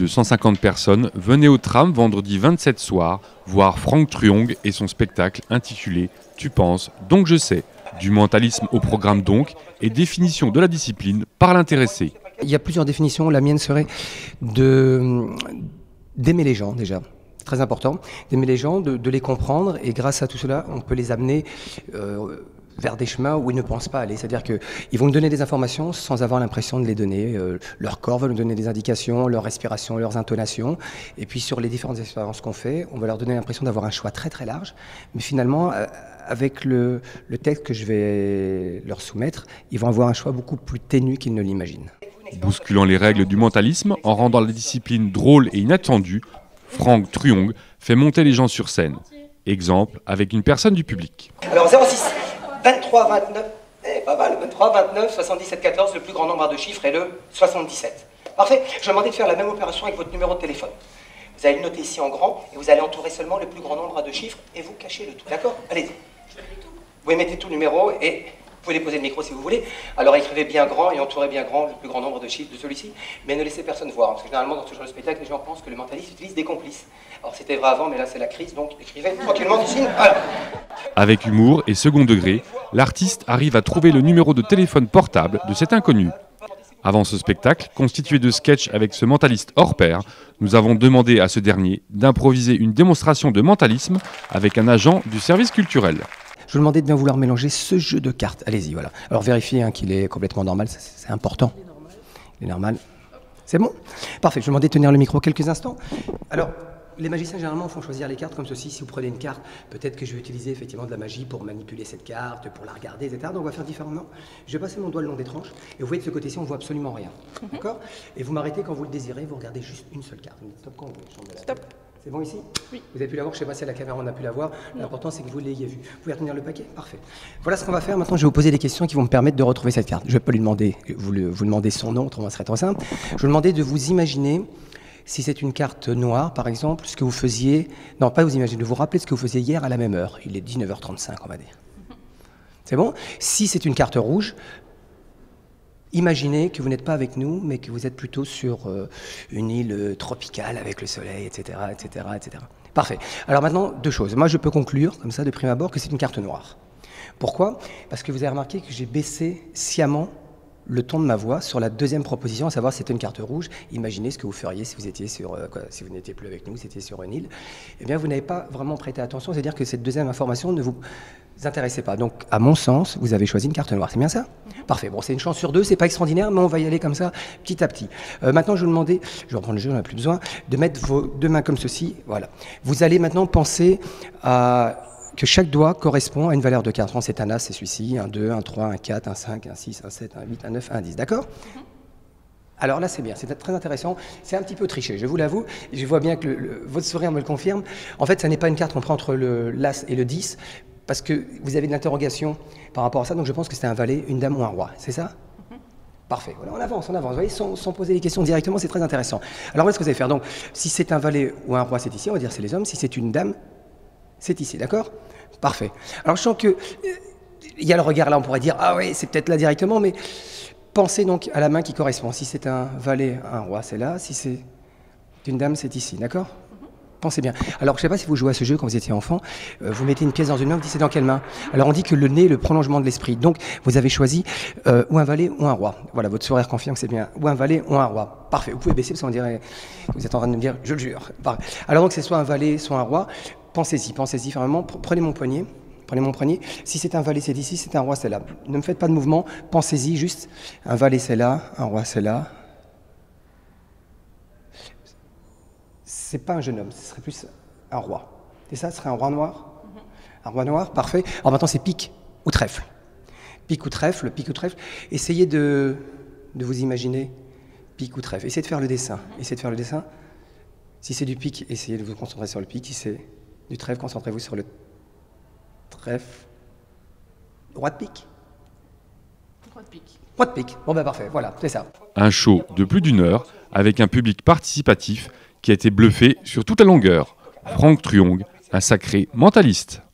de 150 personnes venaient au tram vendredi 27 soir voir Franck Truong et son spectacle intitulé « Tu penses, donc je sais ». Du mentalisme au programme donc et définition de la discipline par l'intéressé. Il y a plusieurs définitions. La mienne serait d'aimer les gens déjà. Très important, d'aimer les gens, de les comprendre, et grâce à tout cela, on peut les amener vers des chemins où ils ne pensent pas aller. C'est-à-dire qu'ils vont nous donner des informations sans avoir l'impression de les donner. Leur corps va nous donner des indications, leur respiration, leurs intonations. Et puis sur les différentes expériences qu'on fait, on va leur donner l'impression d'avoir un choix très très large. Mais finalement, avec le texte que je vais leur soumettre, ils vont avoir un choix beaucoup plus ténu qu'ils ne l'imaginent. Bousculant les règles du mentalisme, en rendant la discipline drôle et inattendue, Franck Truong fait monter les gens sur scène. Exemple avec une personne du public. Alors 06 23 29, pas mal, 23 29 77 14, le plus grand nombre de chiffres est le 77. Parfait, je vais demander de faire la même opération avec votre numéro de téléphone. Vous allez le noter ici en grand et vous allez entourer seulement le plus grand nombre de chiffres et vous cachez le tout, d'accord? Allez-y. Vous pouvez mettre tout le numéro et vous pouvez déposer le micro si vous voulez. Alors écrivez bien grand et entourez bien grand le plus grand nombre de chiffres de celui-ci, mais ne laissez personne voir, parce que généralement dans ce genre de spectacle, les gens pensent que le mentaliste utilise des complices. Alors c'était vrai avant, mais là c'est la crise, donc écrivez tranquillement d'ici. Voilà. Avec humour et second degré, l'artiste arrive à trouver le numéro de téléphone portable de cet inconnu. Avant ce spectacle, constitué de sketchs avec ce mentaliste hors pair, nous avons demandé à ce dernier d'improviser une démonstration de mentalisme avec un agent du service culturel. Je vous demandais de bien vouloir mélanger ce jeu de cartes. Allez-y, voilà. Alors vérifiez qu'il est complètement normal, c'est important. Il est normal. C'est bon? Parfait, je vous demandais de tenir le micro quelques instants. Alors, les magiciens, généralement, font choisir les cartes comme ceci. Si vous prenez une carte, peut-être que je vais utiliser effectivement de la magie pour manipuler cette carte, pour la regarder, etc. Donc on va faire différemment. Je vais passer mon doigt le long des tranches. Et vous voyez de ce côté-ci, on ne voit absolument rien. D'accord? Et vous m'arrêtez quand vous le désirez, vous regardez juste une seule carte. Vous dites stop quand vous voulez. Stop. C'est bon ici? Oui. Vous avez pu la voir, je ne sais pas si à la caméra on a pu la voir. L'important c'est que vous l'ayez vu. Vous pouvez retenir le paquet? Parfait. Voilà ce qu'on va faire. Maintenant, je vais vous poser des questions qui vont me permettre de retrouver cette carte. Je ne vais pas lui demander, vous demander son nom, autrement ce serait trop simple. Je vais vous demander de vous imaginer, si c'est une carte noire par exemple, ce que vous faisiez, non pas vous imaginer, de vous rappeler ce que vous faisiez hier à la même heure. Il est 19h35 on va dire. C'est bon? Si c'est une carte rouge, imaginez que vous n'êtes pas avec nous, mais que vous êtes plutôt sur une île tropicale avec le soleil, etc., etc., etc. Parfait. Alors maintenant, deux choses. Moi, je peux conclure, comme ça, de prime abord, que c'est une carte noire. Pourquoi? Parce que vous avez remarqué que j'ai baissé sciemment le ton de ma voix sur la deuxième proposition, à savoir si c'était une carte rouge. Imaginez ce que vous feriez si vous étiez sur, si vous n'étiez plus avec nous, si vous étiez sur une île. Eh bien, vous n'avez pas vraiment prêté attention, c'est-à-dire que cette deuxième information ne vous intéressait pas. Donc, à mon sens, vous avez choisi une carte noire. C'est bien ça? Parfait. Bon, c'est une chance sur deux, c'est pas extraordinaire, mais on va y aller comme ça, petit à petit. Maintenant, je vais vous demander, je vais reprendre le jeu, on n'a plus besoin, de mettre vos deux mains comme ceci. Voilà. Vous allez maintenant penser à que chaque doigt correspond à une valeur de carte. C'est un As, c'est celui-ci, un 2, un 3, un 4, un 5, un 6, un 7, un 8, un 9, un 10. D'accord? Alors là, c'est bien, c'est très intéressant. C'est un petit peu triché, je vous l'avoue. Je vois bien que votre sourire me le confirme. En fait, ça n'est pas une carte qu'on prend entre l'As et le 10, parce que vous avez de l'interrogation par rapport à ça. Donc je pense que c'est un valet, une dame ou un roi. C'est ça? Parfait. Voilà, on avance. Vous voyez, sans poser les questions directement, c'est très intéressant. Alors voilà ce que vous allez faire. Donc, si c'est un valet ou un roi, c'est ici, on va dire c'est les hommes. Si c'est une dame, c'est ici, d'accord? Parfait. Alors je sens que il y a le regard là, on pourrait dire ah oui, c'est peut-être là directement, mais pensez donc à la main qui correspond. Si c'est un valet, un roi, c'est là. Si c'est une dame, c'est ici, d'accord? Pensez bien. Alors je ne sais pas si vous jouez à ce jeu quand vous étiez enfant, vous mettez une pièce dans une main, vous dites c'est dans quelle main? Alors on dit que le nez est le prolongement de l'esprit. Donc vous avez choisi ou un valet ou un roi. Voilà, votre sourire confirme que c'est bien. Ou un valet ou un roi. Parfait. Vous pouvez baisser parce qu'on dirait vous êtes en train de me dire je le jure. Parfait. Alors donc c'est soit un valet, soit un roi. Pensez-y fermement. Prenez mon poignet. Si c'est un valet, c'est ici. Si c'est un roi, c'est là. Ne me faites pas de mouvement. Pensez-y juste. Un valet, c'est là. Un roi, c'est là. C'est pas un jeune homme. Ce serait plus un roi. Et ça, ce serait un roi noir. Un roi noir, parfait. Alors maintenant, c'est pique ou trèfle. Pique ou trèfle. Essayez de vous imaginer pique ou trèfle. Essayez de faire le dessin. Si c'est du pique, essayez de vous concentrer sur le pique. Si c'est du trèfle, concentrez-vous sur le trèfle. Roi de pique. Roi de pique. Bon ben parfait, voilà, c'est ça. Un show de plus d'une heure avec un public participatif qui a été bluffé sur toute la longueur. Franck Truong, un sacré mentaliste.